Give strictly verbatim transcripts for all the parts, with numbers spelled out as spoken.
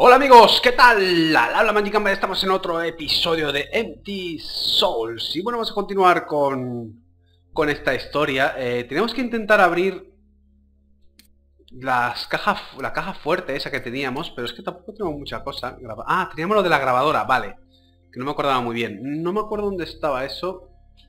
Hola amigos, ¿qué tal? Habla Magicamba, estamos en otro episodio de Empty Souls. Y bueno, vamos a continuar con, con esta historia. Eh, tenemos que intentar abrir las cajas, la caja fuerte esa que teníamos, pero es que tampoco tenemos mucha cosa. Ah, teníamos lo de la grabadora, vale. Que no me acordaba muy bien. No me acuerdo dónde estaba eso.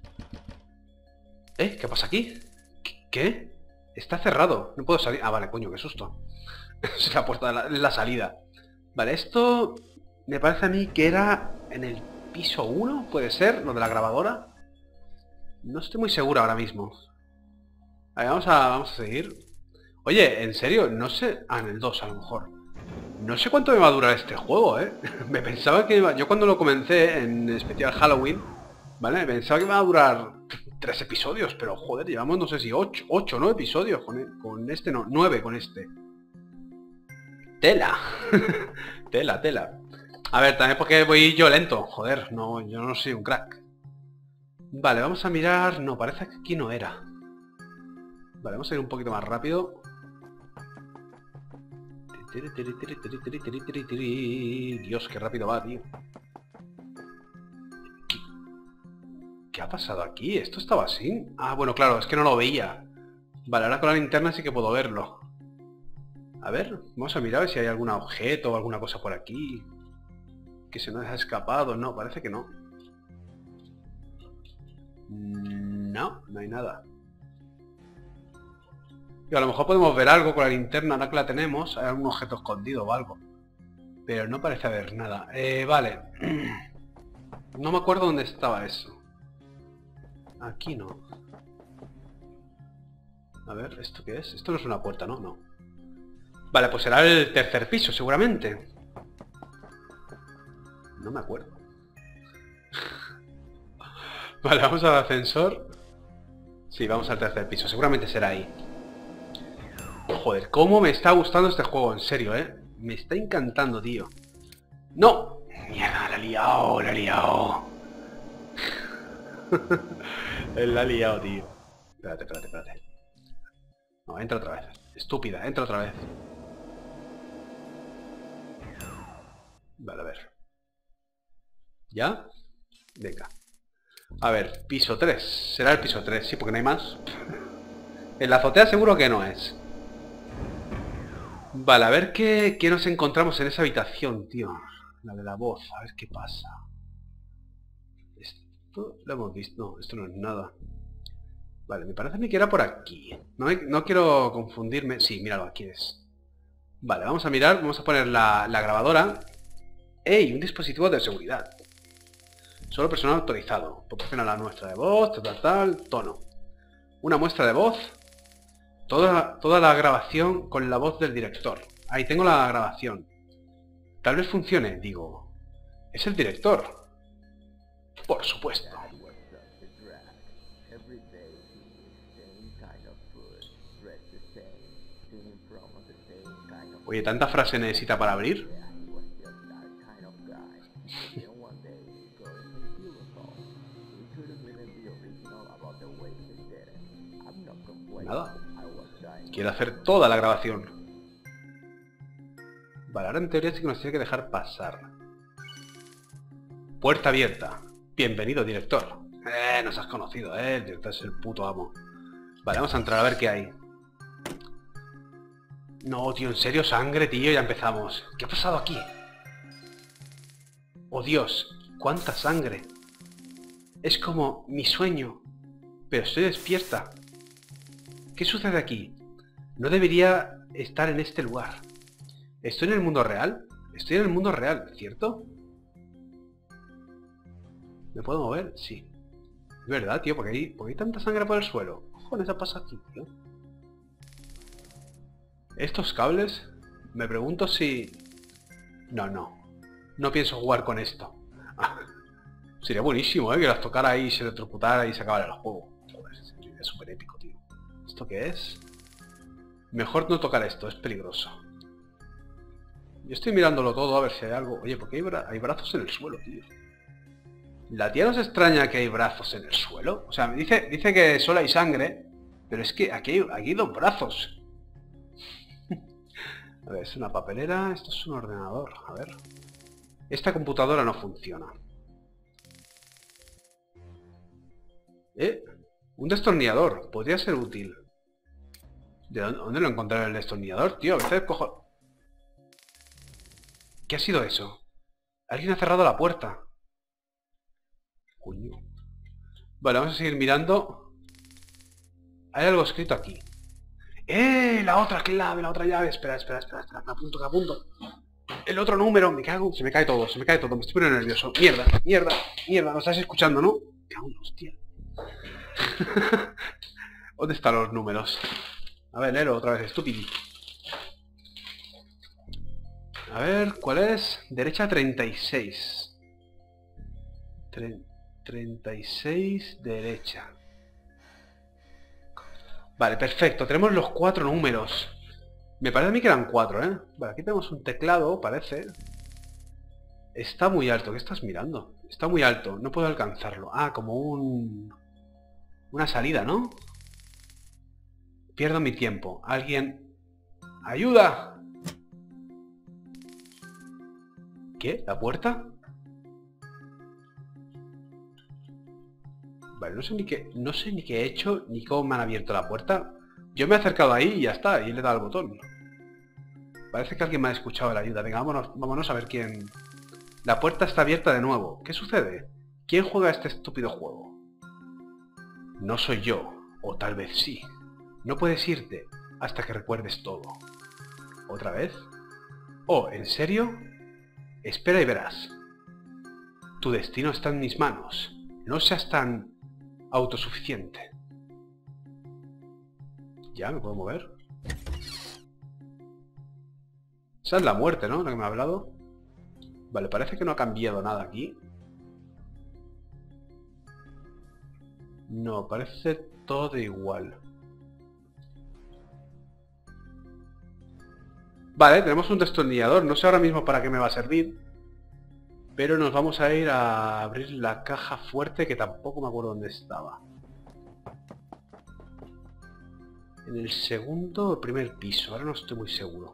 ¿Eh? ¿Qué pasa aquí? ¿Qué? Está cerrado. No puedo salir. Ah, vale, coño, qué susto. Es la puerta de la, la salida. Vale, esto me parece a mí que era en el piso uno, puede ser, lo de la grabadora. No estoy muy seguro ahora mismo. A ver, vamos a, vamos a seguir. Oye, en serio, no sé... Ah, en el dos a lo mejor. No sé cuánto me va a durar este juego, ¿eh? Me pensaba que iba... Yo cuando lo comencé en especial Halloween, ¿vale? Pensaba que iba a durar tres episodios, pero joder, llevamos no sé si ocho, ocho, nueve episodios con, con este, no, nueve con este. Tela. Tela, tela. A ver, también porque voy yo lento. Joder, no, yo no soy un crack. Vale, vamos a mirar... No, parece que aquí no era. Vale, vamos a ir un poquito más rápido. Dios, qué rápido va, tío. ¿Qué, ¿Qué ha pasado aquí? ¿Esto estaba así? Ah, bueno, claro, es que no lo veía. Vale, ahora con la linterna sí que puedo verlo. A ver, vamos a mirar a ver si hay algún objeto o alguna cosa por aquí que se nos ha escapado. No, parece que no. No, no hay nada. Y a lo mejor podemos ver algo con la linterna, ahora que la tenemos. Hay algún objeto escondido o algo. Pero no parece haber nada. Eh, vale. No me acuerdo dónde estaba eso. Aquí no. A ver, ¿esto qué es? Esto no es una puerta, ¿no? No. Vale, pues será el tercer piso, seguramente. No me acuerdo. Vale, vamos al ascensor. Sí, vamos al tercer piso. Seguramente será ahí. Joder, cómo me está gustando este juego, en serio, ¿eh? Me está encantando, tío. ¡No! Mierda, la he liado, la he liado. La he liado, tío. Espérate, espérate, espérate. No, entra otra vez. Estúpida, entra otra vez. Vale, a ver. ¿Ya? Venga. A ver, piso tres. Será el piso tres, sí, porque no hay más. En la azotea seguro que no es. Vale, a ver qué, qué nos encontramos en esa habitación, tío. La de la voz, a ver qué pasa. Esto lo hemos visto. No, esto no es nada. Vale, me parece a mí que era por aquí. No, me, no quiero confundirme. Sí, míralo, aquí es. Vale, vamos a mirar, vamos a poner la, la grabadora. ¡Ey! Un dispositivo de seguridad. Solo personal autorizado. Proporciona la muestra de voz, tal, tal, tal, tono. Una muestra de voz. Toda, toda la grabación con la voz del director. Ahí tengo la grabación. Tal vez funcione, digo. Es el director. Por supuesto. Oye, ¿tanta frase necesita para abrir? Nada. Quiero hacer toda la grabación. Vale, ahora en teoría sí que nos tiene que dejar pasar. Puerta abierta. Bienvenido, director. Eh, nos has conocido, eh. El director es el puto amo. Vale, vamos a entrar a ver qué hay. No, tío, en serio, sangre, tío, ya empezamos. ¿Qué ha pasado aquí? Oh, Dios, cuánta sangre. Es como mi sueño. Pero estoy despierta. ¿Qué sucede aquí? No debería estar en este lugar. ¿Estoy en el mundo real? Estoy en el mundo real, ¿cierto? ¿Me puedo mover? Sí. Es verdad, tío, porque hay, porque hay tanta sangre por el suelo. Joder, ¿qué pasa aquí, tío? ¿Estos cables? Me pregunto si... No, no. No pienso jugar con esto. Sería buenísimo, ¿eh? Que las tocara ahí, se electrocutara y se acabara el juego. Joder, es súper épico, tío. ¿Esto qué es? Mejor no tocar esto, es peligroso. Yo estoy mirándolo todo a ver si hay algo. Oye, ¿por qué hay, bra hay brazos en el suelo, tío? ¿La tía nos extraña que hay brazos en el suelo? O sea, me dice, dice que solo hay sangre, pero es que aquí hay, aquí hay dos brazos. A ver, es una papelera, esto es un ordenador, a ver. Esta computadora no funciona. ¿Eh? Un destornillador, podría ser útil. ¿De dónde, dónde lo encontraré el destornillador, tío? A veces cojo... ¿Qué ha sido eso? Alguien ha cerrado la puerta. Coño. Vale, vamos a seguir mirando. Hay algo escrito aquí. ¡Eh! La otra clave, la otra llave. Espera, espera, espera, espera. Me apunto, me apunto. El otro número. Me cago. Se me cae todo, se me cae todo. Me estoy poniendo nervioso. Mierda, mierda, mierda. ¿Lo estás escuchando, no? Me cago en hostia. ¿Dónde están los números? A ver, léelo otra vez, estúpido. A ver, ¿cuál es? Derecha treinta y seis. Tre treinta y seis, derecha. Vale, perfecto. Tenemos los cuatro números. Me parece a mí que eran cuatro, ¿eh? Vale, aquí tenemos un teclado, parece. Está muy alto. ¿Qué estás mirando? Está muy alto. No puedo alcanzarlo. Ah, como un... una salida, ¿no? Pierdo mi tiempo. Alguien... ¡Ayuda! ¿Qué? ¿La puerta? Vale, no sé ni qué... No sé ni qué he hecho, ni cómo me han abierto la puerta. Yo me he acercado ahí y ya está, y le he dado al botón. Parece que alguien me ha escuchado la ayuda. Venga, vámonos, vámonos a ver quién... La puerta está abierta de nuevo. ¿Qué sucede? ¿Quién juega este estúpido juego? No soy yo, o tal vez sí. No puedes irte hasta que recuerdes todo. ¿Otra vez? Oh, ¿en serio? Espera y verás. Tu destino está en mis manos. No seas tan autosuficiente. ¿Ya me puedo mover? Esa es la muerte, ¿no? La que me ha hablado. Vale, parece que no ha cambiado nada aquí. No, parece todo igual. Vale, tenemos un destornillador. No sé ahora mismo para qué me va a servir. Pero nos vamos a ir a abrir la caja fuerte, que tampoco me acuerdo dónde estaba. En el segundo o primer piso. Ahora no estoy muy seguro.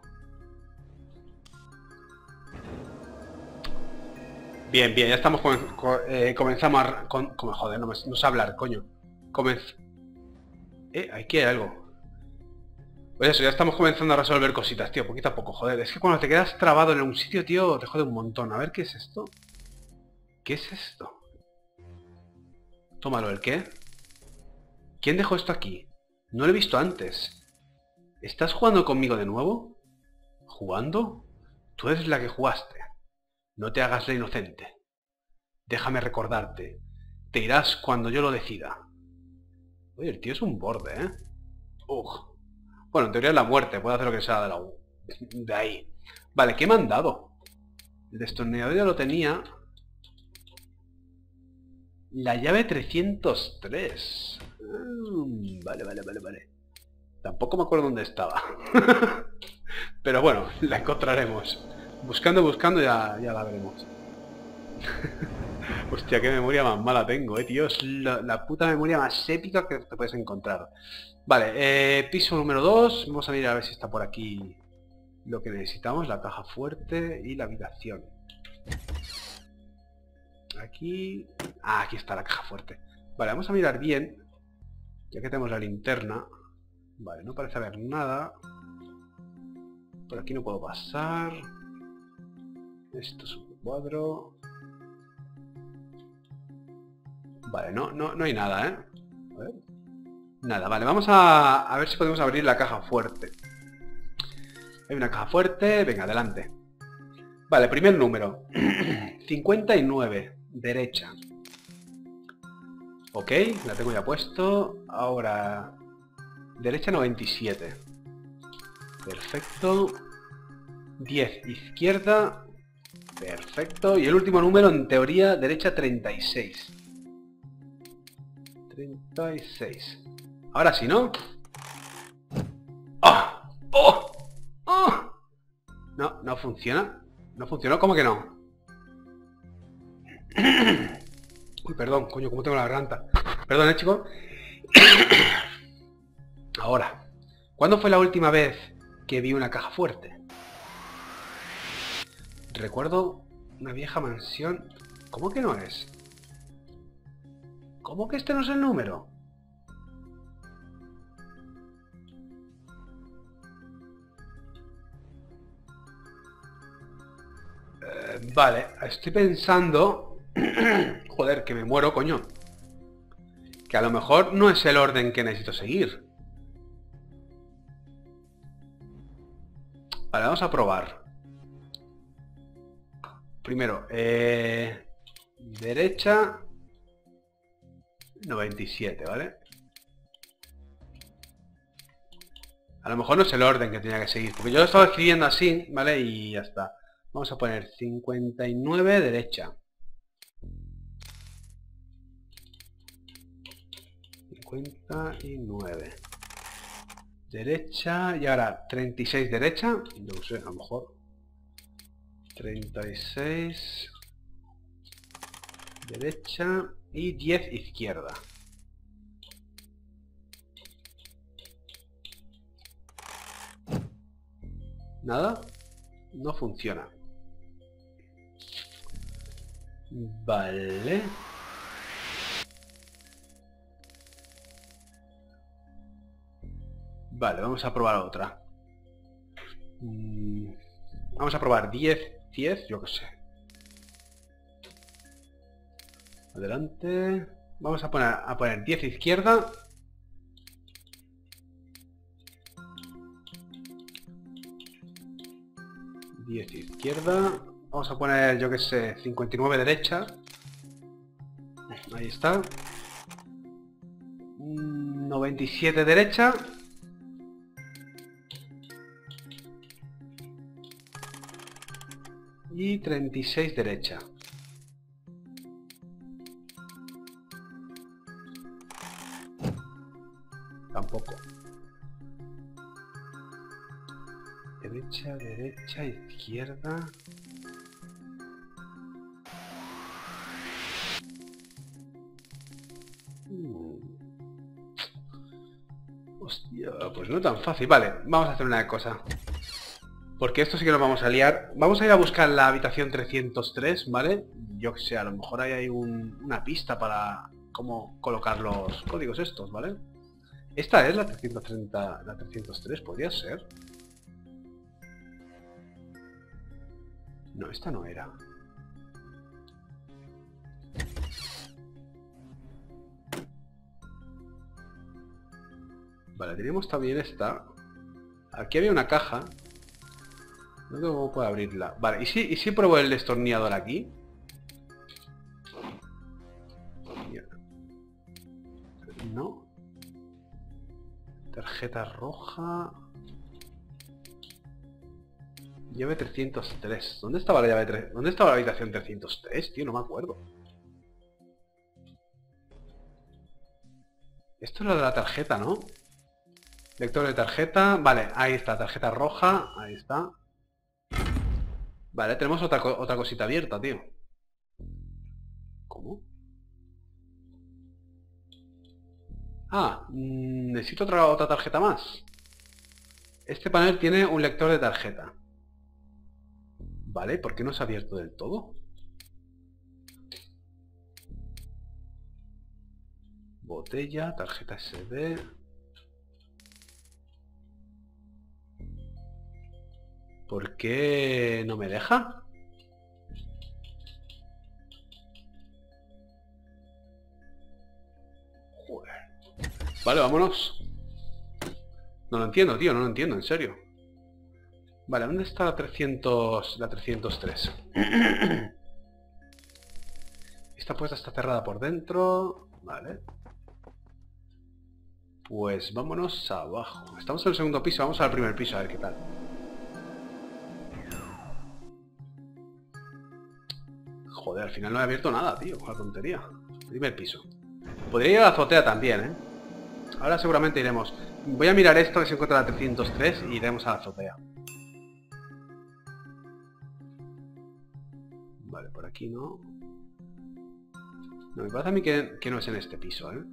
Bien, bien, ya estamos con, con, eh, comenzamos a... Con, con, joder, no, me, no sé hablar, coño. Comenz... Eh, aquí hay algo. Pues eso, ya estamos comenzando a resolver cositas, tío, poquito a poco, joder. Es que cuando te quedas trabado en un sitio, tío, te jode un montón. A ver, ¿qué es esto? ¿Qué es esto? Tómalo, ¿el qué? ¿Quién dejó esto aquí? No lo he visto antes. ¿Estás jugando conmigo de nuevo? ¿Jugando? Tú eres la que jugaste. No te hagas la inocente. Déjame recordarte. Te irás cuando yo lo decida. Oye, el tío es un borde, ¿eh? Ugh. Bueno, en teoría es la muerte. Puede hacer lo que sea de, la... de ahí. Vale, ¿qué me han dado? El destornillador ya lo tenía. La llave trescientos tres. Mm, vale, vale, vale, vale. Tampoco me acuerdo dónde estaba. Pero bueno, la encontraremos. Buscando, buscando, ya, ya la veremos. Hostia, qué memoria más mala tengo, eh, tío. Es la, la puta memoria más épica que te puedes encontrar. Vale, eh, piso número dos. Vamos a mirar a ver si está por aquí lo que necesitamos. La caja fuerte y la habitación. Aquí... Ah, aquí está la caja fuerte. Vale, vamos a mirar bien. Ya que tenemos la linterna. Vale, no parece haber nada. Por aquí no puedo pasar. Esto es un cuadro. Vale, no, no, no hay nada, ¿eh? A ver. Nada, vale, vamos a, a ver si podemos abrir la caja fuerte. Hay una caja fuerte, venga, adelante. Vale, primer número. cincuenta y nueve, derecha. Ok, la tengo ya puesto. Ahora, derecha noventa y siete. Perfecto. diez, izquierda. Perfecto. Y el último número, en teoría, derecha treinta y seis. treinta y seis. Ahora sí, ¿no? ¡Oh! ¡Oh! ¡Oh! No, no funciona. No funcionó, ¿cómo que no? Uy, perdón, coño, cómo tengo la garganta. Perdón, ¿eh, chicos? Ahora, ¿cuándo fue la última vez que vi una caja fuerte? Recuerdo una vieja mansión. ¿Cómo que no es? ¿Cómo que este no es el número? Eh, vale, estoy pensando... Joder, que me muero, coño. Que a lo mejor no es el orden que necesito seguir. Vale, vamos a probar. Primero, eh, derecha noventa y siete, ¿vale? A lo mejor no es el orden que tenía que seguir, porque yo lo estaba escribiendo así, ¿vale? Y ya está. Vamos a poner cincuenta y nueve derecha. cincuenta y nueve. Derecha y ahora treinta y seis derecha. No sé, a lo mejor. treinta y seis derecha y diez izquierda. Nada, no funciona. Vale. Vale, vamos a probar otra. Mm, vamos a probar diez, diez, yo qué sé. Adelante. Vamos a poner, a poner diez izquierda. diez izquierda. Vamos a poner, yo que sé, cincuenta y nueve derecha. Ahí está. noventa y siete derecha. Y treinta y seis derecha. Tampoco. Derecha, derecha, izquierda. Hmm. Hostia, pues no tan fácil. Vale, vamos a hacer una cosa. Porque esto sí que nos vamos a liar. Vamos a ir a buscar la habitación trescientos tres, ¿vale? Yo que sé, a lo mejor ahí hay un, una pista para cómo colocar los códigos estos, ¿vale? Esta es la trescientos treinta, la trescientos tres, podría ser. No, esta no era. Vale, tenemos también esta. Aquí había una caja. No sé cómo puedo abrirla. Vale, ¿y si, y si pruebo el destornillador aquí? No. Tarjeta roja. Llave trescientos tres. ¿Dónde estaba la llave tres? ¿Dónde estaba la habitación trescientos tres, tío? No me acuerdo. Esto es lo de la tarjeta, ¿no? Lector de tarjeta. Vale, ahí está, tarjeta roja. Ahí está. Vale, tenemos otra, co otra cosita abierta, tío. ¿Cómo? Ah, mmm, necesito otra, otra tarjeta más. Este panel tiene un lector de tarjeta. Vale, ¿por qué no se ha abierto del todo? Botella, tarjeta ese de. ¿Por qué no me deja? Joder. Vale, vámonos. No lo entiendo, tío, no lo entiendo, en serio. Vale, ¿dónde está la trescientos, la trescientos tres? Esta puerta está cerrada por dentro. Vale. Pues vámonos abajo. Estamos en el segundo piso, vamos al primer piso a ver qué tal. Joder, al final no he abierto nada, tío. La tontería. Primer piso. Podría ir a la azotea también, ¿eh? Ahora seguramente iremos. Voy a mirar esto que se encuentra la trescientos tres y iremos a la azotea. Vale, por aquí no. No, me parece a mí que, que no es en este piso, ¿eh?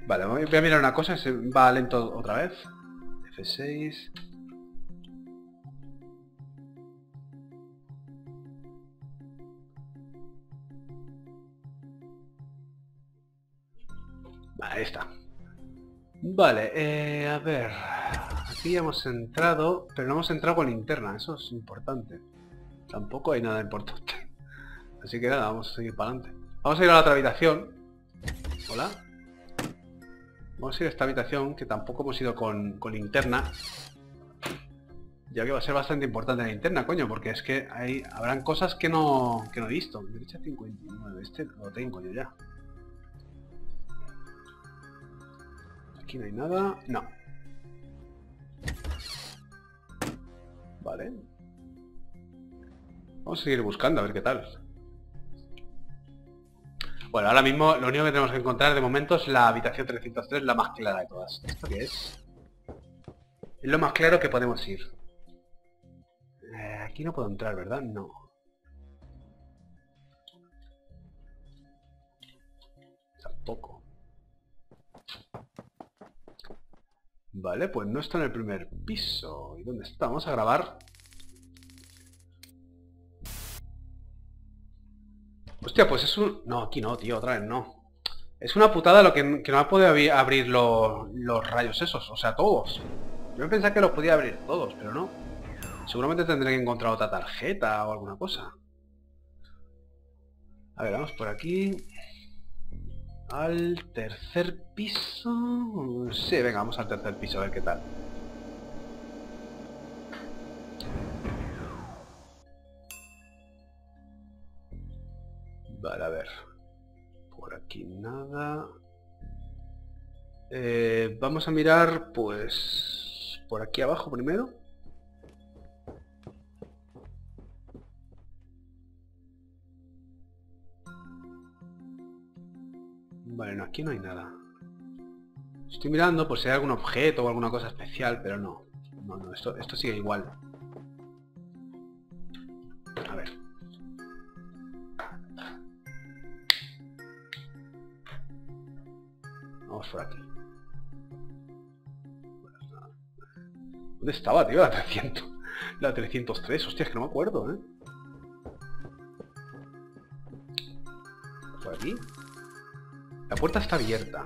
Vale, voy a mirar una cosa, se va lento otra vez. F seis. Vale, ahí está. Vale, eh, a ver. Aquí hemos entrado, pero no hemos entrado con linterna, eso es importante. Tampoco hay nada importante. Así que nada, vamos a seguir para adelante. Vamos a ir a la otra habitación. Hola. Vamos a ir a esta habitación, que tampoco hemos ido con, con linterna. Ya que va a ser bastante importante la linterna, coño, porque es que hay, habrán cosas que no, que no he visto. Derecha cincuenta y nueve, este lo tengo yo ya. Aquí no hay nada. No. Vale. Vamos a seguir buscando, a ver qué tal. Bueno, ahora mismo lo único que tenemos que encontrar de momento es la habitación trescientos tres, la más clara de todas. ¿Esto qué es? Es lo más claro que podemos ir. Eh, aquí no puedo entrar, ¿verdad? No. Tampoco. Vale, pues no está en el primer piso. ¿Y dónde está? Vamos a grabar. Hostia, pues es un... No, aquí no, tío, otra vez no. Es una putada lo que, que no ha podido abrir los, los rayos esos, o sea, todos. Yo pensaba que los podía abrir todos, pero no. Seguramente tendré que encontrar otra tarjeta o alguna cosa. A ver, vamos por aquí. Al tercer piso... Sí, venga, vamos al tercer piso a ver qué tal. Vale, a ver. Por aquí nada. Eh, vamos a mirar, pues... por aquí abajo primero. Vale, no, aquí no hay nada. Estoy mirando por si hay algún objeto o alguna cosa especial, pero no. No, no, esto, esto sigue igual. A ver. Vamos por aquí. ¿Dónde estaba, tío? La trescientos. La trescientos tres. Hostia, es que no me acuerdo, ¿eh? Por aquí. La puerta está abierta.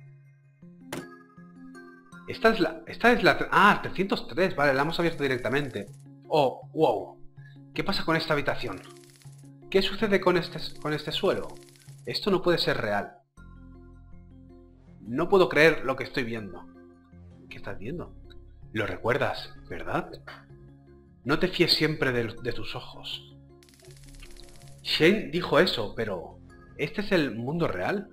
Esta es la... Esta es la... Ah, trescientos tres. Vale, la hemos abierto directamente. Oh, wow. ¿Qué pasa con esta habitación? ¿Qué sucede con este, con este suelo? Esto no puede ser real. No puedo creer lo que estoy viendo. ¿Qué estás viendo? Lo recuerdas, ¿verdad? No te fíes siempre de, de tus ojos. Shane dijo eso, pero... ¿este es el mundo real?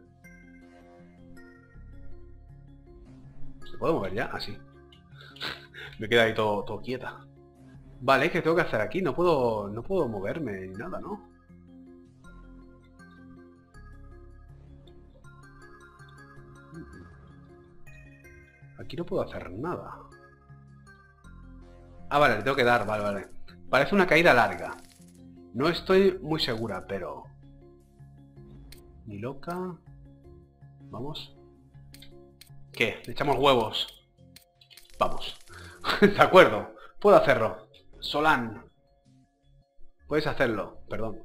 ¿Se puede mover ya? Así. Me queda ahí todo, todo quieta. Vale, ¿qué tengo que hacer aquí? No puedo, no puedo moverme ni nada, ¿no? Aquí no puedo hacer nada. Ah, vale, le tengo que dar, vale, vale. Parece una caída larga. No estoy muy segura, pero... Ni loca... Vamos. ¿Qué? ¿Le echamos huevos? Vamos. De acuerdo. Puedo hacerlo. Solán. Puedes hacerlo. Perdón.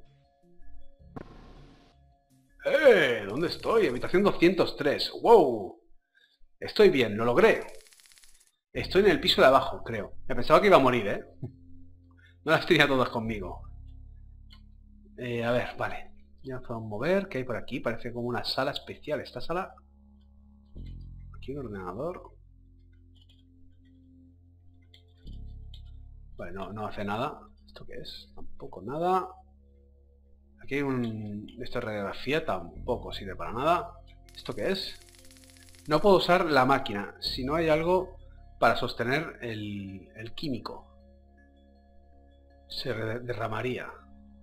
¡Eh! ¿Dónde estoy? Habitación doscientos tres. ¡Wow! Estoy bien, lo logré. Estoy en el piso de abajo, creo. Me pensaba que iba a morir, ¿eh? No las tenía todas conmigo. Eh, a ver, vale. Ya nos podemos mover. ¿Qué hay por aquí? Parece como una sala especial. Esta sala... Aquí un ordenador. Vale, no, no hace nada. ¿Esto qué es? Tampoco nada. Aquí hay un... Esto de radiografía. Tampoco sirve para nada. ¿Esto qué es? No puedo usar la máquina si no hay algo para sostener el, el químico. Se derramaría.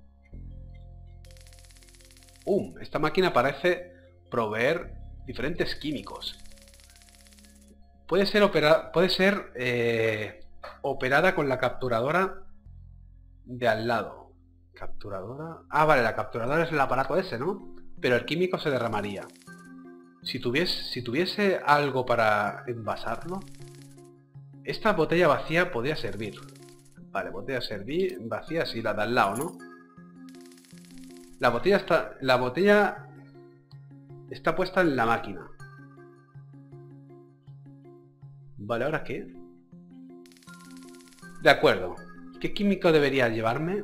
Um, esta máquina parece proveer diferentes químicos. Puede ser, opera, puede ser eh, operada con la capturadora de al lado. Capturadora... Ah, vale, la capturadora es el aparato ese, ¿no? Pero el químico se derramaría. Si tuviese, si tuviese algo para envasarlo, esta botella vacía podría servir. Vale, botella servir, vacía, sí, la de al lado, ¿no? La botella está... La botella está puesta en la máquina. Vale, ¿ahora qué? De acuerdo. ¿Qué químico debería llevarme?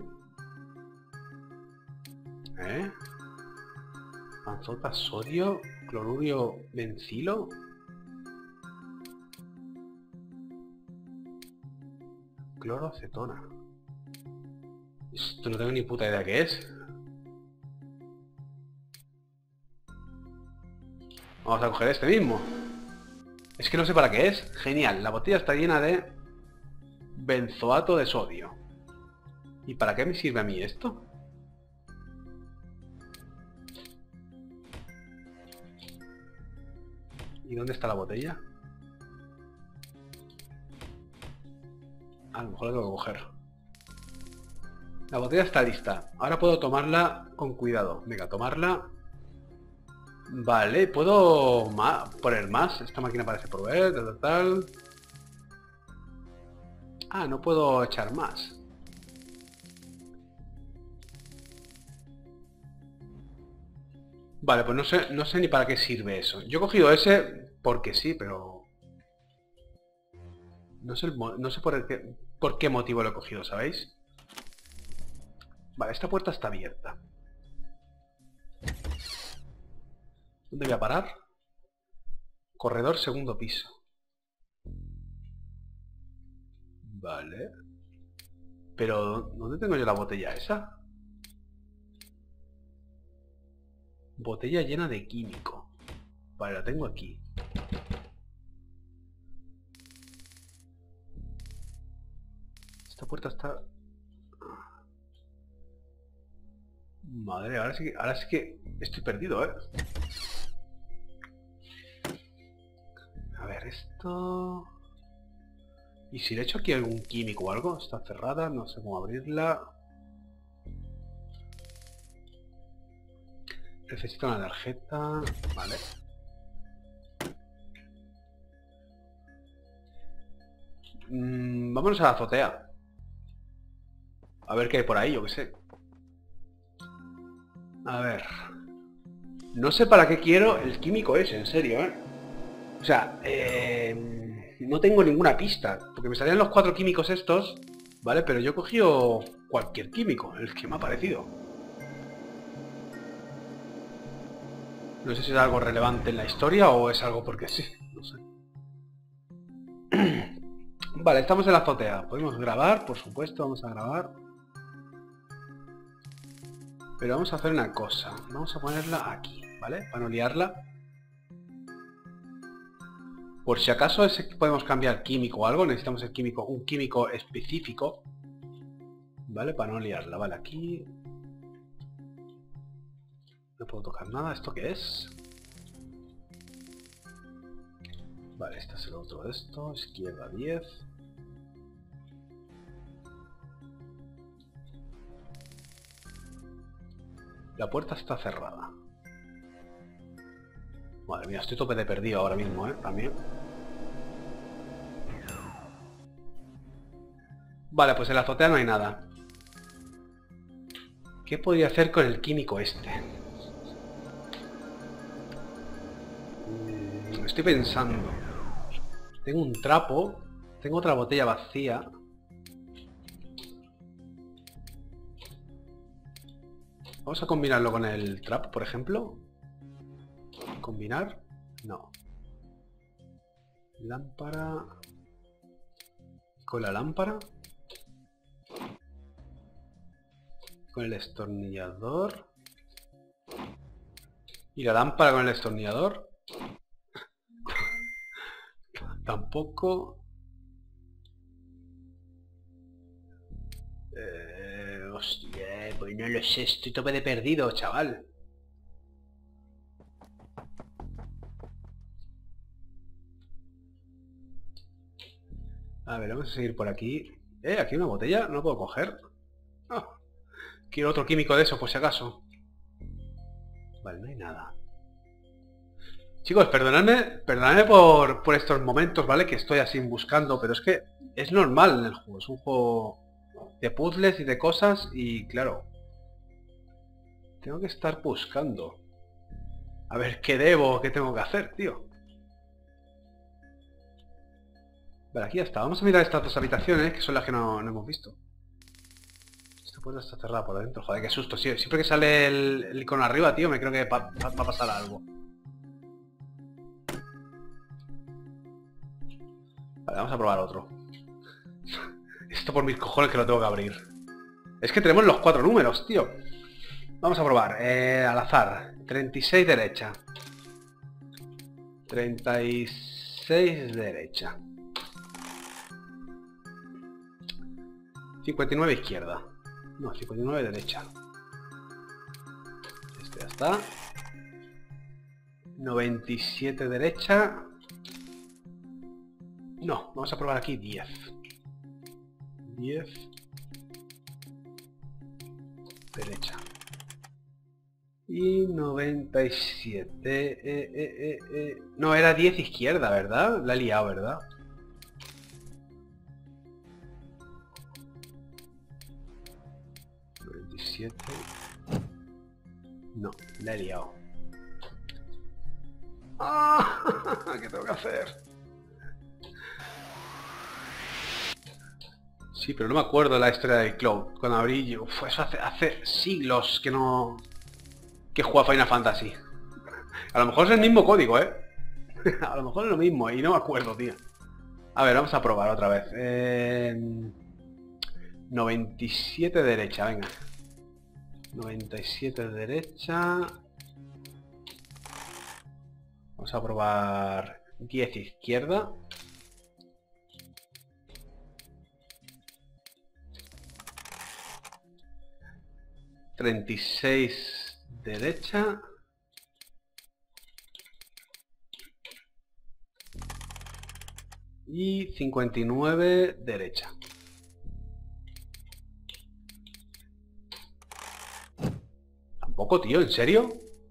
¿Eh? Azota, sodio, cloruro, bencilo. Cloroacetona. Esto no tengo ni puta idea qué es. Vamos a coger este mismo. Es que no sé para qué es. Genial, la botella está llena de benzoato de sodio. ¿Y para qué me sirve a mí esto? ¿Y dónde está la botella? A lo mejor la tengo que coger. La botella está lista. Ahora puedo tomarla con cuidado. Venga, tomarla. Vale, puedo ma poner más. Esta máquina parece proveer, tal, tal, tal. Ah, no puedo echar más. Vale, pues no sé, no sé ni para qué sirve eso. Yo he cogido ese porque sí, pero... No sé, el mo no sé por, el qué, por qué motivo lo he cogido, ¿sabéis? Vale, esta puerta está abierta. ¿Dónde voy a parar? Corredor segundo piso. Vale. Pero, ¿dónde tengo yo la botella esa? Botella llena de químico. Vale, la tengo aquí. Esta puerta está... Madre, ahora sí que, ahora sí que estoy perdido, ¿eh? A ver, esto... ¿Y si le echo aquí algún químico o algo? Está cerrada, no sé cómo abrirla. Necesito una tarjeta... Vale. Mm, vámonos a la azotea. A ver qué hay por ahí, yo qué sé. A ver... No sé para qué quiero el químico ese, en serio, ¿eh? O sea, eh, no tengo ninguna pista. Porque me salían los cuatro químicos estos, ¿vale? Pero yo he cogido cualquier químico, el que me ha parecido. No sé si es algo relevante en la historia o es algo porque sí, no sé. Vale, estamos en la azotea. Podemos grabar, por supuesto, vamos a grabar. Pero vamos a hacer una cosa. Vamos a ponerla aquí, ¿vale? Para no liarla. Por si acaso es que podemos cambiar químico o algo, necesitamos el químico, un químico específico. ¿Vale? Para no liarla. Vale, aquí... No puedo tocar nada. ¿Esto qué es? Vale, este es el otro de esto. Izquierda diez. La puerta está cerrada. Madre mía, estoy tope de perdido ahora mismo, ¿eh? También. Vale, pues en la azotea no hay nada. ¿Qué podría hacer con el químico este? Mm, estoy pensando. Tengo un trapo. Tengo otra botella vacía. Vamos a combinarlo con el trap, por ejemplo. ¿Combinar? No. Lámpara. Con la lámpara. Con el destornillador. Y la lámpara con el destornillador. Tampoco. Eh, hostia, pues no lo sé, estoy tope de perdido, chaval. A ver, vamos a seguir por aquí. Eh, aquí hay una botella, no la puedo coger. Oh, quiero otro químico de eso, por si acaso. Vale, no hay nada. Chicos, perdonadme, perdonadme por, por estos momentos, ¿vale? Que estoy así buscando, pero es que es normal en el juego. Es un juego de puzzles y de cosas y, claro, tengo que estar buscando. A ver qué debo, qué tengo que hacer, tío. Vale, aquí ya está. Vamos a mirar estas dos habitaciones, que son las que no, no hemos visto. Esta puerta está cerrada por dentro. Joder, qué susto. Sí, siempre que sale el, el icono arriba, tío, me creo que va pa, pa a pasar algo. Vale, vamos a probar otro. Esto por mis cojones que lo tengo que abrir. Es que tenemos los cuatro números, tío. Vamos a probar. Eh, al azar. treinta y seis derecha. treinta y seis derecha. cincuenta y nueve izquierda. No, cincuenta y nueve derecha. Este ya está. noventa y siete derecha. No, vamos a probar aquí diez. diez derecha. Y noventa y siete. Eh, eh, eh, eh. No, era diez izquierda, ¿verdad? La he liado, ¿verdad? noventa y siete. No, la he liado. ¡Ah! ¿Qué tengo que hacer? Sí, pero no me acuerdo de la historia del Cloud. Cuando abrí yo... Uf, eso hace, hace siglos que no... que juega Final Fantasy. A lo mejor es el mismo código, ¿eh? A lo mejor es lo mismo y no me acuerdo, tío. A ver, vamos a probar otra vez. Eh... noventa y siete derecha, venga. noventa y siete derecha. Vamos a probar diez izquierda. treinta y seis derecha. Y cincuenta y nueve derecha. Tampoco, tío, ¿en serio?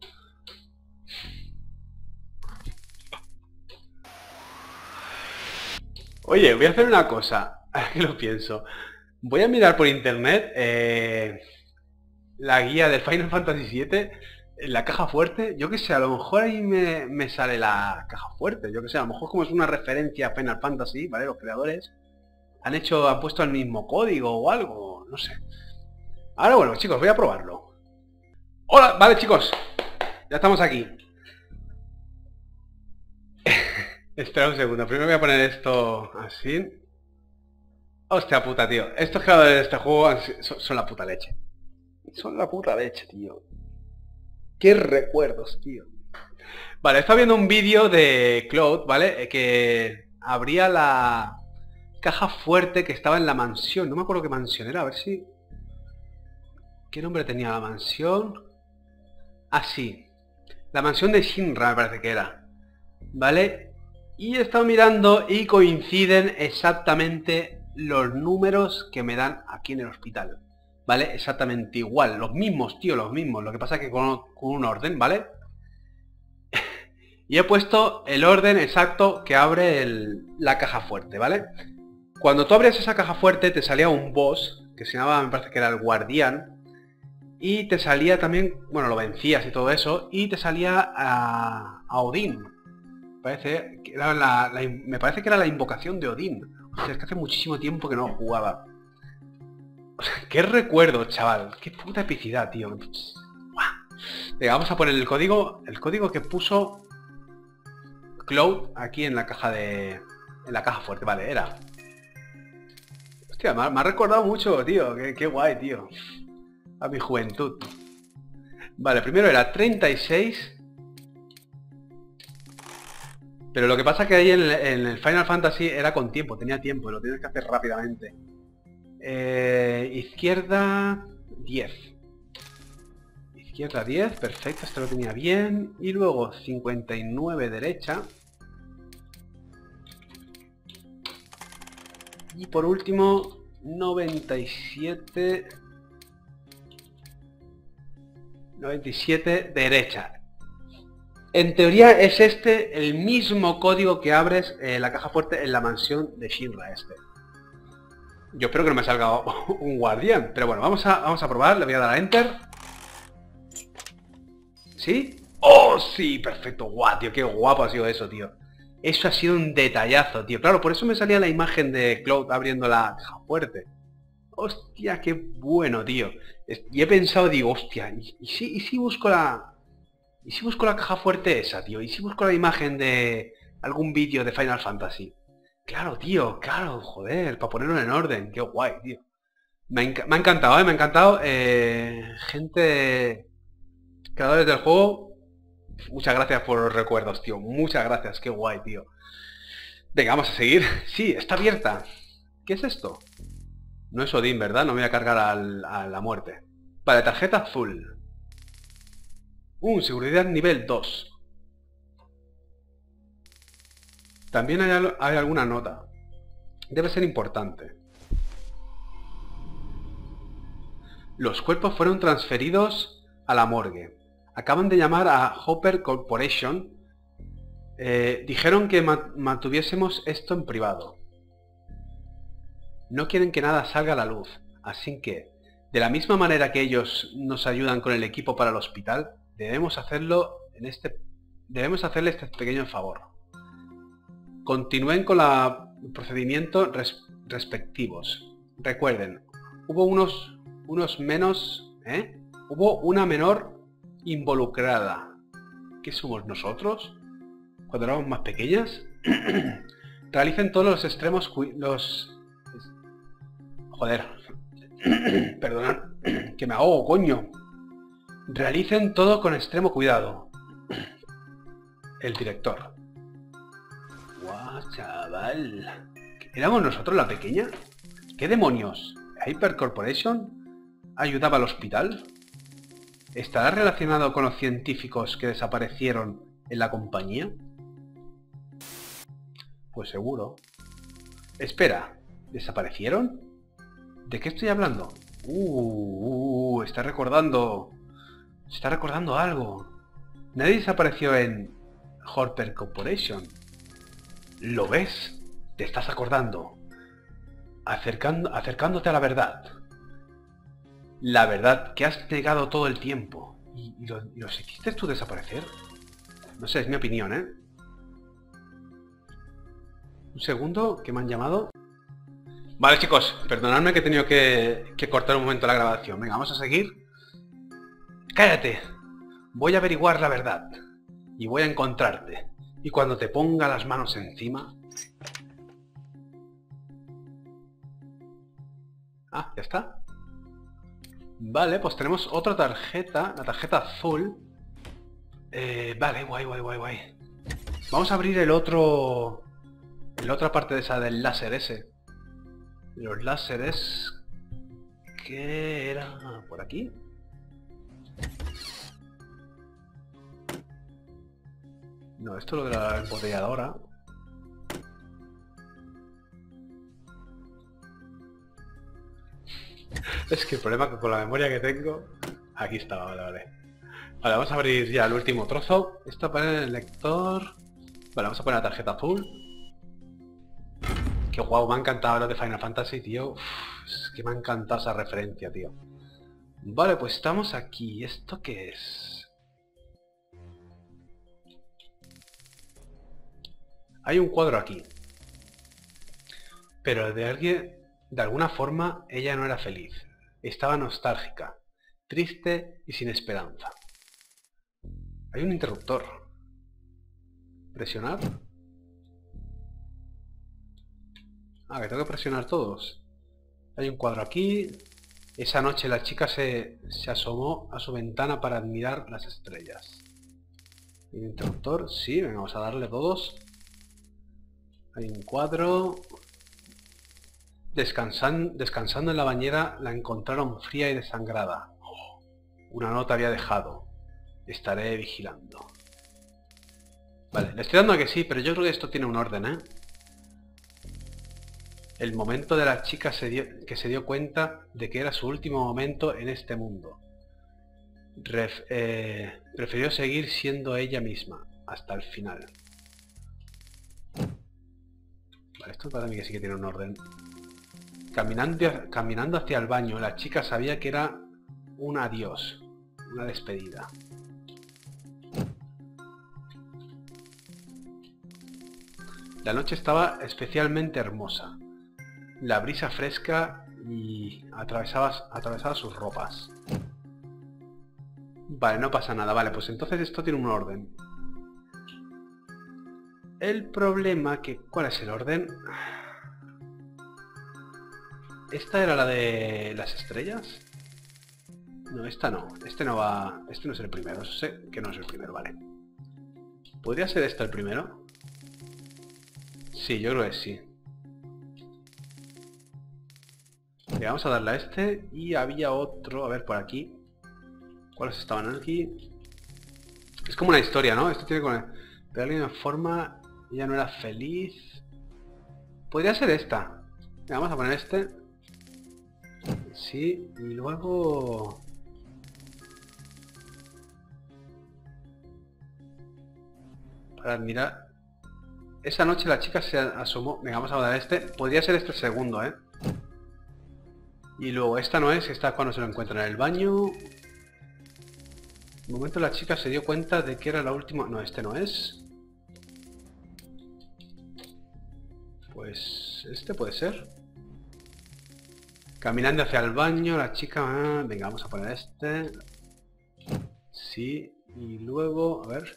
Oye, voy a hacer una cosa. Ahora que lo pienso. Voy a mirar por internet eh, la guía del Final Fantasy siete en la caja fuerte. Yo que sé, a lo mejor ahí me, me sale la caja fuerte. Yo que sé, a lo mejor como es una referencia a Final Fantasy, ¿vale? Los creadores han hecho, han puesto el mismo código o algo, no sé. Ahora bueno, chicos, voy a probarlo. Hola, vale, chicos. Ya estamos aquí. Espera un segundo, primero voy a poner esto así. Hostia puta, tío. Estos creadores de este juego son, son la puta leche. Son la puta leche, tío. Qué recuerdos, tío. Vale, he estado viendo un vídeo de Cloud, ¿vale? Que abría la caja fuerte que estaba en la mansión. No me acuerdo qué mansión era, a ver si... ¿Qué nombre tenía la mansión? Ah, sí. La mansión de Shinra me parece que era. ¿Vale? Y he estado mirando y coinciden exactamente los números que me dan aquí en el hospital. ¿Vale? Exactamente igual. Los mismos, tío, los mismos. Lo que pasa es que con, con un orden, ¿vale? Y he puesto el orden exacto que abre el, la caja fuerte, ¿vale? Cuando tú abrías esa caja fuerte te salía un boss que se llamaba, me parece que era el guardián. Y te salía también, bueno, lo vencías y todo eso, y te salía a, a Odín. Parece que era la, la, me parece que era la invocación de Odín. O sea, es que hace muchísimo tiempo que no jugaba. O sea, qué recuerdo, chaval. Qué puta epicidad, tío. Venga, vamos a poner el código, el código que puso Cloud aquí en la caja de... en la caja fuerte, vale, era... Hostia, me ha, me ha recordado mucho, tío. Qué, qué guay, tío. A mi juventud. Vale, primero era treinta y seis. Pero lo que pasa que ahí en el, en el Final Fantasy era con tiempo, tenía tiempo, lo tienes que hacer rápidamente. Eh, izquierda diez. Izquierda diez, perfecto, esto lo tenía bien. Y luego cincuenta y nueve derecha. Y por último, noventa y siete... noventa y siete derecha. En teoría es este el mismo código que abres eh, la caja fuerte en la mansión de Shinra este. Yo espero que no me salga un guardián, pero bueno, vamos a, vamos a probar, le voy a dar a Enter. ¿Sí? ¡Oh, sí! Perfecto, guau, tío, qué guapo ha sido eso, tío. Eso ha sido un detallazo, tío. Claro, por eso me salía la imagen de Cloud abriendo la caja fuerte. Hostia, qué bueno, tío. Y he pensado, digo, hostia, ¿y, y, si, y si busco la... ¿Y si busco la caja fuerte esa, tío? ¿Y si busco la imagen de algún vídeo de Final Fantasy? Claro, tío, claro, joder, para ponerlo en orden. Qué guay, tío. Me, enc me ha encantado, ¿eh? Me ha encantado. Eh, gente... Creadores del juego, muchas gracias por los recuerdos, tío. Muchas gracias, qué guay, tío. Venga, vamos a seguir. Sí, está abierta. ¿Qué es esto? No es Odín, ¿verdad? No me voy a cargar al, a la muerte. Vale, tarjeta azul. Uh, seguridad nivel dos. También hay, hay alguna nota. Debe ser importante. Los cuerpos fueron transferidos a la morgue. Acaban de llamar a Hopper Corporation. Eh, dijeron que mantuviésemos esto en privado. No quieren que nada salga a la luz. Así que, de la misma manera que ellos nos ayudan con el equipo para el hospital, debemos hacerlo en este... Debemos hacerle este pequeño favor. Continúen con los procedimientos res, respectivos. Recuerden, hubo unos, unos menos... ¿eh? Hubo una menor involucrada. ¿Qué somos nosotros? Cuando éramos más pequeñas. Realicen todos los extremos... Los... Joder. Perdonad. Que me ahogo, coño. Realicen todo con extremo cuidado. El director. Guau, chaval. ¿Éramos nosotros la pequeña? ¿Qué demonios? ¿Hyper Corporation ayudaba al hospital? ¿Estará relacionado con los científicos que desaparecieron en la compañía? Pues seguro. Espera, ¿desaparecieron? ¿De qué estoy hablando? Uh, uh, está recordando... Está recordando algo. Nadie desapareció en Hyper Corporation. ¿Lo ves? Te estás acordando. Acercando, acercándote a la verdad. La verdad que has negado todo el tiempo. ¿Y, y, los, y los hiciste tú desaparecer? No sé, es mi opinión, ¿eh? Un segundo, que me han llamado. Vale, chicos, perdonadme que he tenido que, que cortar un momento la grabación. Venga, vamos a seguir. ¡Cállate! Voy a averiguar la verdad. Y voy a encontrarte. Y cuando te ponga las manos encima... Ah, ya está. Vale, pues tenemos otra tarjeta. La tarjeta azul. Eh, vale, guay, guay, guay, guay. Vamos a abrir el otro... La otra parte de esa del láser ese. Los láseres... ¿Qué era? ¿Por aquí? No, esto es lo de la embotelladora. Es que el problema que con la memoria que tengo... Aquí está, vale, vale. Vale, vamos a abrir ya el último trozo. Esto para el lector... Vale, vamos a poner la tarjeta azul. Qué guau, me ha encantado lo de Final Fantasy, tío. Uf, es que me ha encantado esa referencia, tío. Vale, pues estamos aquí. ¿Esto qué es? Hay un cuadro aquí. Pero de alguien... De alguna forma, ella no era feliz. Estaba nostálgica, triste y sin esperanza. Hay un interruptor. ¿Presionar? Ah, que tengo que presionar todos. Hay un cuadro aquí. Esa noche la chica se, se asomó a su ventana para admirar las estrellas. ¿Hay un interruptor? Sí, venga, vamos a darle todos. Hay un cuadro... Descansan, descansando en la bañera la encontraron fría y desangrada. Oh, una nota había dejado. Estaré vigilando. Vale, le estoy dando a que sí, pero yo creo que esto tiene un orden, ¿eh? El momento de la chica se dio, que se dio cuenta de que era su último momento en este mundo. Ref, eh, prefirió seguir siendo ella misma hasta el final. Vale, esto para mí que sí que tiene un orden. Caminando, caminando hacia el baño, la chica sabía que era un adiós, una despedida. La noche estaba especialmente hermosa. La brisa fresca y atravesaba, atravesaba sus ropas. Vale, no pasa nada. Vale, pues entonces esto tiene un orden. El problema que... ¿Cuál es el orden? ¿Esta era la de las estrellas? No, esta no. Este no va... Este no es el primero. Sé que no es el primero, vale. ¿Podría ser este el primero? Sí, yo creo que sí. Le vamos a darle a este. Y había otro... A ver, por aquí. ¿Cuáles estaban aquí? Es como una historia, ¿no? Esto tiene con... Pero alguien en forma... Ella no era feliz. Podría ser esta. Le vamos a poner este. Sí, y luego... Para admirar... Esa noche la chica se asomó... Venga, vamos a dar este. Podría ser este el segundo, ¿eh? Y luego, esta no es, esta es cuando se lo encuentra en el baño. En un momento la chica se dio cuenta de que era la última... No, este no es. Pues... Este puede ser. Caminando hacia el baño, la chica... Ah, venga, vamos a poner este. Sí, y luego... A ver...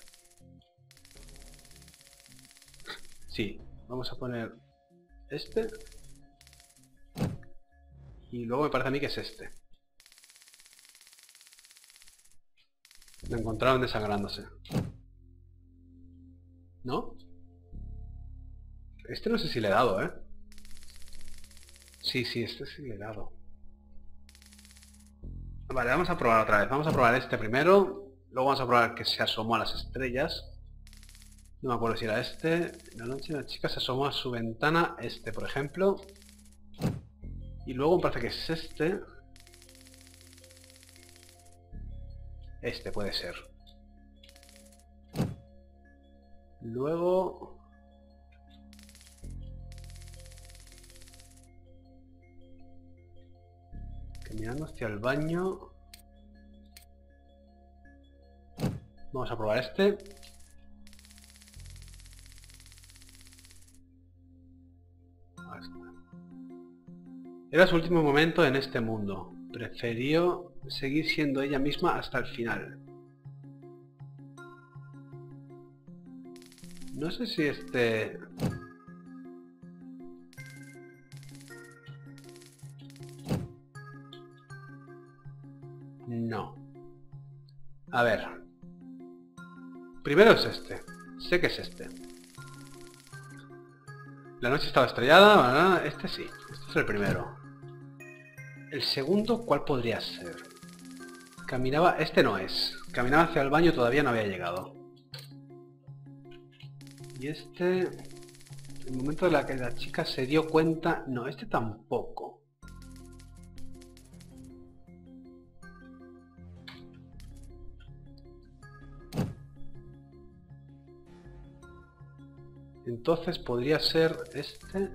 Sí, vamos a poner este. Y luego me parece a mí que es este. Lo encontraron desangrándose. ¿No? Este no sé si le he dado, ¿eh? Sí, sí, este sí le he dado. Vale, vamos a probar otra vez. Vamos a probar este primero. Luego vamos a probar que se asomó a las estrellas. No me acuerdo si era este. La noche la chica se asomó a su ventana. Este, por ejemplo. Y luego me parece que es este. Este puede ser. Luego... Caminando hacia el baño. Vamos a probar este. Era su último momento en este mundo. Prefirió seguir siendo ella misma hasta el final. No sé si este... No. A ver. Primero es este. Sé que es este. La noche estaba estrellada, ¿verdad? Este sí. Este es el primero. El segundo, ¿cuál podría ser? Caminaba... Este no es. Caminaba hacia el baño, todavía no había llegado. Y este... El momento en el que la chica se dio cuenta... No, este tampoco. Entonces podría ser este...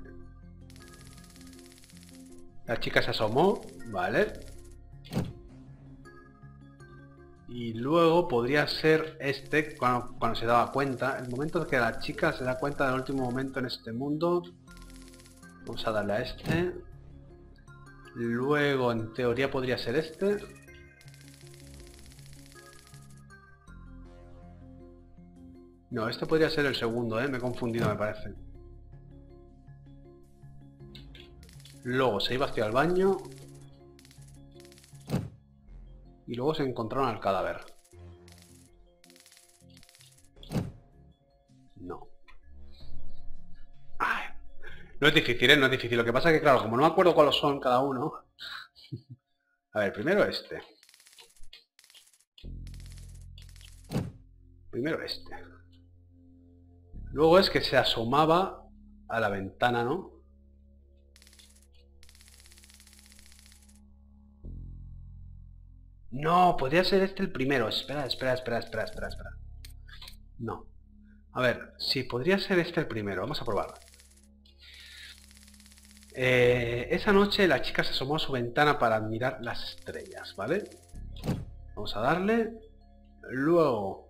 La chica se asomó, vale. Y luego podría ser este, cuando, cuando se daba cuenta. El momento en que la chica se da cuenta del último momento en este mundo. Vamos a darle a este. Luego, en teoría, podría ser este. No, este podría ser el segundo, ¿eh? Me he confundido, me parece. Luego se iba hacia el baño. Y luego se encontraron al cadáver. No. Ay, no es difícil, ¿eh? No es difícil. Lo que pasa es que, claro, como no me acuerdo cuáles son cada uno... A ver, primero este. Primero este. Luego es que se asomaba a la ventana, ¿no? No, podría ser este el primero. Espera, espera, espera, espera, espera, espera. No. A ver, sí, podría ser este el primero. Vamos a probarlo. Eh, esa noche la chica se asomó a su ventana para admirar las estrellas, ¿vale? Vamos a darle. Luego...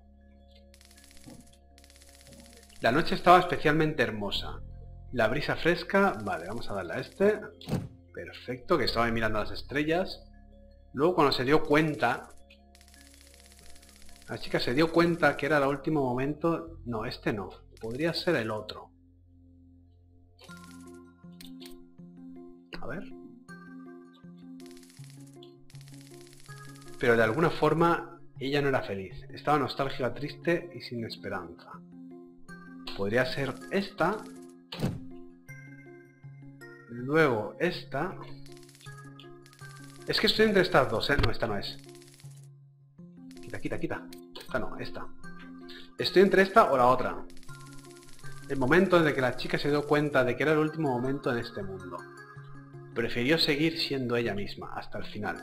La noche estaba especialmente hermosa. La brisa fresca... Vale, vamos a darle a este. Perfecto, que estaba mirando las estrellas. Luego cuando se dio cuenta... La chica se dio cuenta que era el último momento... No, este no. Podría ser el otro. A ver. Pero de alguna forma ella no era feliz. Estaba nostálgica, triste y sin esperanza. Podría ser esta. Luego esta. Es que estoy entre estas dos, ¿eh? No, esta no es. Quita, quita, quita. Esta no, esta. Estoy entre esta o la otra. El momento en el que la chica se dio cuenta de que era el último momento en este mundo. Prefirió seguir siendo ella misma hasta el final.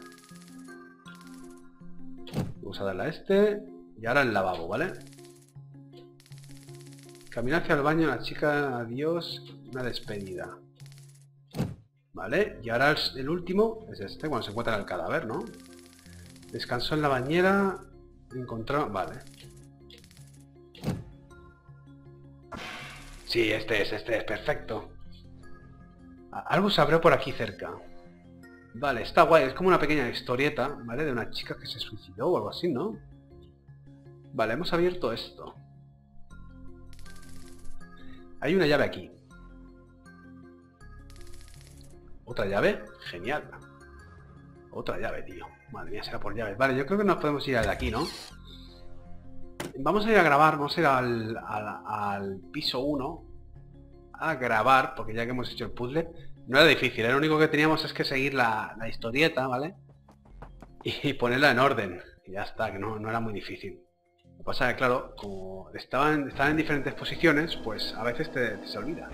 Vamos a darle a este. Y ahora el lavabo, ¿vale? Caminó hacia el baño, la chica, adiós, una despedida. Vale, y ahora el, el último es este, cuando se encuentra en el cadáver, ¿no? Descansó en la bañera, encontró... Vale. Sí, este es, este es, perfecto. Algo se abrió por aquí cerca. Vale, está guay, es como una pequeña historieta, ¿vale? De una chica que se suicidó o algo así, ¿no? Vale, hemos abierto esto. Hay una llave aquí. ¿Otra llave? Genial. Otra llave, tío. Madre mía, será por llaves. Vale, yo creo que nos podemos ir de aquí, ¿no? Vamos a ir a grabar, vamos a ir al, al, al piso uno a grabar, porque ya que hemos hecho el puzzle, no era difícil, ¿eh? Lo único que teníamos es que seguir la, la historieta, ¿vale? Y ponerla en orden. Y ya está, que no, no era muy difícil. Lo que pasa es que, claro, como estaban, estaban en diferentes posiciones, pues a veces te, te se olvida.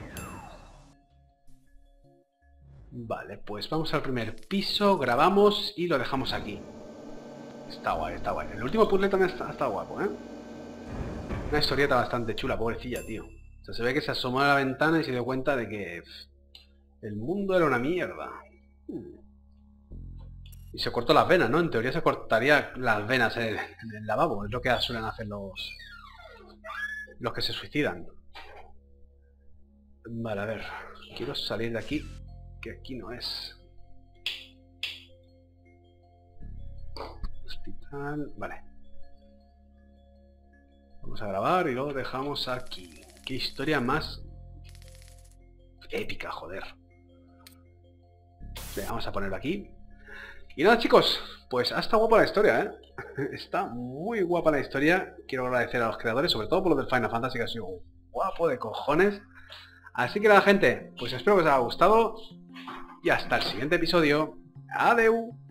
Vale, pues vamos al primer piso, grabamos y lo dejamos aquí. Está guay, está guay. El último puzzle también está, está guapo, ¿eh? Una historieta bastante chula, pobrecilla, tío. O sea, se ve que se asomó a la ventana y se dio cuenta de que pff, el mundo era una mierda. Hmm. Y se cortó las venas, ¿no? En teoría se cortaría las venas en, en el lavabo. Es lo que suelen hacer los... los que se suicidan. Vale, a ver. Quiero salir de aquí. Que aquí no es. Hospital... Vale. Vamos a grabar y lo dejamos aquí. Qué historia más épica, joder. Venga, vamos a ponerlo aquí. Y nada, chicos, pues ha estado guapa la historia, ¿eh? Está muy guapa la historia. Quiero agradecer a los creadores, sobre todo por lo del Final Fantasy, que ha sido guapo de cojones. Así que nada, gente, pues espero que os haya gustado. Y hasta el siguiente episodio. Adeu.